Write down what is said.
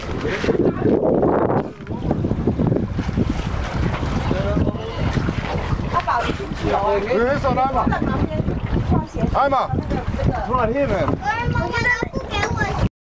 阿宝，你进去哦。 你手拿嘛？ 在旁边放鞋。 来嘛。 那个。 出来，你们。 我看到